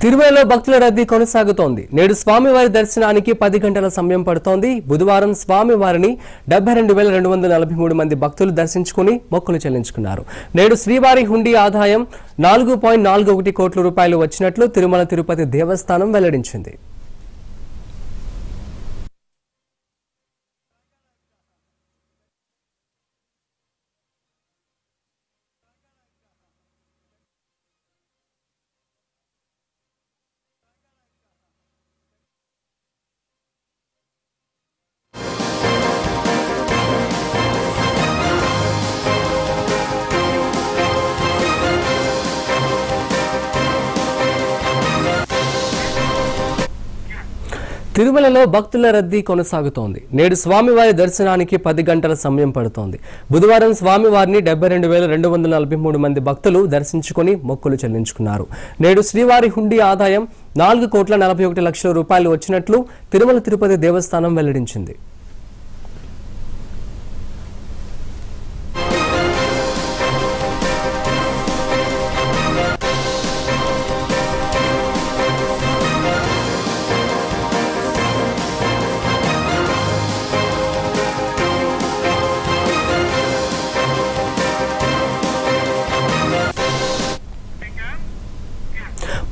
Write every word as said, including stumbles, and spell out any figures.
తిరుమలలో భక్తుల రద్దీ కొనసాగుతోంది. నేడు స్వామివారి దర్శనానికి పది గంటల సమయం పడుతోంది. బుధవారం స్వామివారిని డెబ్బై రెండు వేల రెండు వందల నలభై మూడు మంది భక్తులు దర్శించుకుని మొక్కులు చెల్లించుకున్నారు. నేడు శ్రీవారి హుండీ ఆదాయం నాలుగు పాయింట్ నాలుగు ఒకటి కోట్ల రూపాయలు వచ్చినట్లు తిరుమల తిరుపతి దేవస్థానం వెల్లడించింది. తిరుమలలో భక్తుల రద్దీ కొనసాగుతోంది. నేడు స్వామివారి దర్శనానికి పది గంటల సమయం పడుతోంది. బుధవారం స్వామివారిని డెబ్బై రెండు వేల రెండు వందల నలభై మూడు మంది భక్తులు దర్శించుకుని మొక్కులు చెల్లించుకున్నారు. నేడు శ్రీవారి హుండీ ఆదాయం నాలుగు కోట్ల నలభై ఒకటి లక్షల రూపాయలు వచ్చినట్లు తిరుమల తిరుపతి దేవస్థానం వెల్లడించింది.